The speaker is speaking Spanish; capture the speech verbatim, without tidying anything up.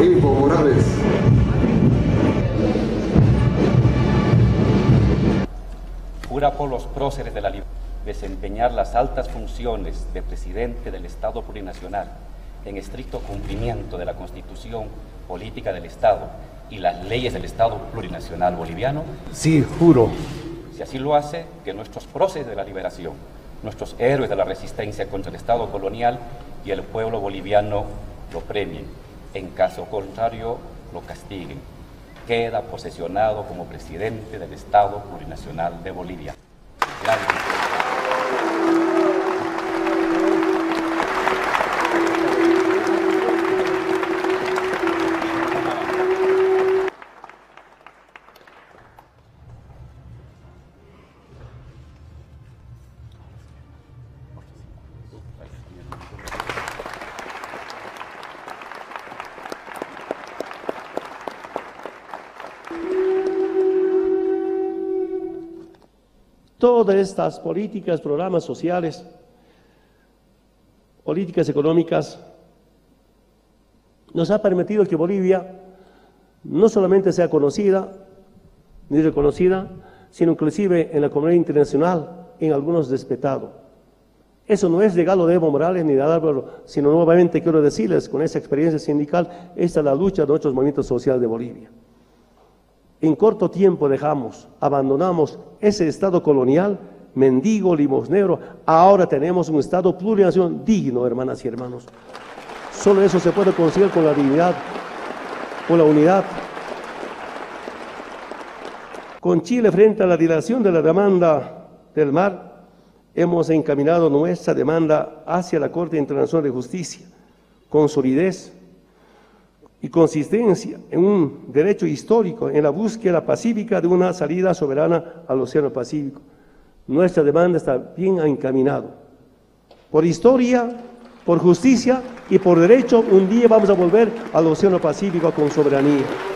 Evo Morales. Jura por los próceres de la libertad desempeñar las altas funciones de presidente del Estado plurinacional en estricto cumplimiento de la Constitución Política del Estado y las leyes del Estado plurinacional boliviano. Sí, juro. Si así lo hace, que nuestros próceres de la liberación, nuestros héroes de la resistencia contra el Estado colonial y el pueblo boliviano lo premien. En caso contrario, lo castiguen. Queda posesionado como presidente del Estado plurinacional de Bolivia. Gracias. Todas estas políticas, programas sociales, políticas económicas, nos ha permitido que Bolivia no solamente sea conocida ni reconocida, sino inclusive en la comunidad internacional, en algunos respetado. Eso no es regalo de Evo Morales ni de Álvaro, sino nuevamente quiero decirles, con esa experiencia sindical, esta es la lucha de nuestros movimientos sociales de Bolivia. En corto tiempo dejamos, abandonamos ese Estado colonial, mendigo, limosnero. Ahora tenemos un Estado plurinacional digno, hermanas y hermanos. Solo eso se puede conseguir con la dignidad, con la unidad. Con Chile, frente a la dilación de la demanda del mar, hemos encaminado nuestra demanda hacia la Corte Internacional de Justicia, con solidez y consistencia en un derecho histórico, en la búsqueda pacífica de una salida soberana al Océano Pacífico. Nuestra demanda está bien encaminada. Por historia, por justicia y por derecho, un día vamos a volver al Océano Pacífico con soberanía.